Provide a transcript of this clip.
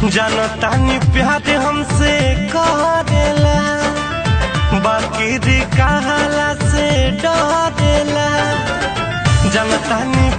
जनतानी प्यार हमसे करेला, बाकी कहला से डरेला। जनतानी